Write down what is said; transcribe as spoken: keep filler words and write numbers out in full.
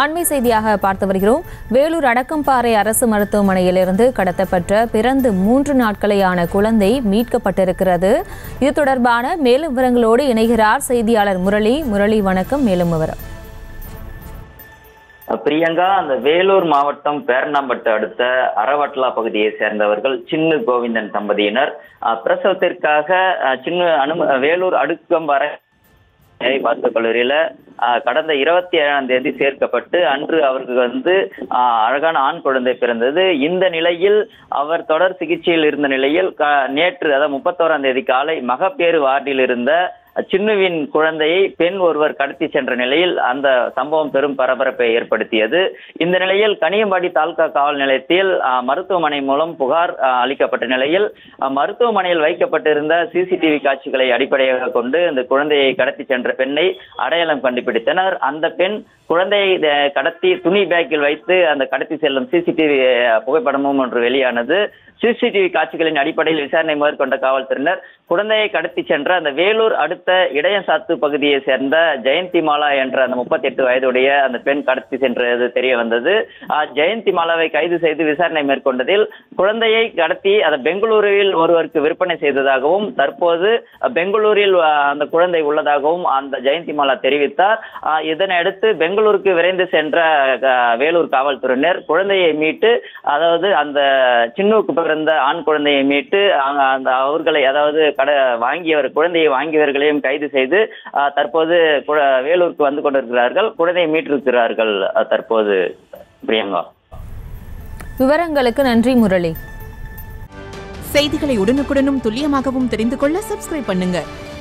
அண்மை செய்தியாக பார்த்து வருகிறோம். வேலூர் அடக்கம்பாறை அரசு மருத்துவமனையிலிருந்து கடத்தப்பட்ட பிறந்து மூன்று நாட்களேயான குழந்தை மீட்கப்பட்டிருக்கிறது. இது தொடர்பான மேலும் விவரங்களோடு இணைகிறார் செய்தியாளர் முரளி. முரளி, வணக்கம். மேலும் விவரம். பிரியங்கா, அந்த வேலூர் மாவட்டம் பேரணாம்பட்டு அடுத்த அரவட்லா பகுதியை சேர்ந்தவர்கள் சின்னு கோவிந்தன் தம்பதியினர் பிரசவத்திற்காக சின்னு அனு வேலூர் அடுக்கம்பாறை மருத்துவக் கல்லூரியில கடந்த இருபத்தி ஏழாம் தேதி சேர்க்கப்பட்டு அன்று அவருக்கு வந்து அழகான ஆண் குழந்தை பிறந்தது. இந்த நிலையில் அவர் தொடர் சிகிச்சையில் இருந்த நிலையில் நேற்று அதாவது முப்பத்தோராம் தேதி காலை மகப்பேறு வார்டில் இருந்த சின்னுவின் குழந்தையை பெண் ஒருவர் கடத்தி சென்ற நிலையில் அந்த சம்பவம் பெரும் பரபரப்பை ஏற்படுத்தியது. இந்த நிலையில் கனியம்பாடி தாலுகா காவல் நிலையத்தில் மருத்துவமனை மூலம் புகார் அளிக்கப்பட்ட நிலையில் மருத்துவமனையில் வைக்கப்பட்டிருந்த சிசிடிவி காட்சிகளை அடிப்படையாக கொண்டு இந்த குழந்தையை கடத்தி சென்ற பெண்ணை அடையாளம் கண்டுபிடித்தனர். அந்த பெண் குழந்தையை கடத்தி துணி பேக்கில் வைத்து அந்த கடத்தி செல்லும் சிசிடிவி புகைப்படமும் ஒன்று வெளியானது. சிசிடிவி காட்சிகளின் அடிப்படையில் விசாரணை மேற்கொண்ட காவல்துறையினர் குழந்தையை கடத்தி சென்ற அந்த வேலூர் அடுத்த இடையசாத்து பகுதியை சேர்ந்த ஜெயந்தி மாலா என்ற அந்த முப்பத்தி எட்டு வயதுடைய அந்த பெண் கடத்தி சென்றது தெரிய வந்தது. ஜெயந்தி மாலாவை கைது செய்து விசாரணை மேற்கொண்டதில் குழந்தையை கடத்தி அதை பெங்களூருவில் ஒருவருக்கு விற்பனை செய்ததாகவும் தற்போது பெங்களூரில் அந்த குழந்தை உள்ளதாகவும் அந்த ஜெயந்தி மாலா தெரிவித்தார். இதனையடுத்து பெங்களூருக்கு விரைந்து சென்ற வேலூர் காவல்துறையினர் குழந்தையை மீட்டு அதாவது அந்த சின்னுக்கு பிறந்த ஆண் குழந்தையை மீட்டு அந்த அவர்களை அதாவது கட வாங்கியவர் குழந்தையை வாங்கியவர்களையும் கைது செய்து தற்போது வேலூருக்கு வந்து கொண்டிருக்கிறார்கள். குழந்தையை மீட்டிருக்கிறார்கள் தற்போது. பிரியங்கா, விவரங்களுக்கு நன்றி முரளி. செய்திகளை உடனுக்குடனும் துல்லியமாகவும் தெரிந்து கொள்ள சப்ஸ்கிரைப் பண்ணுங்க.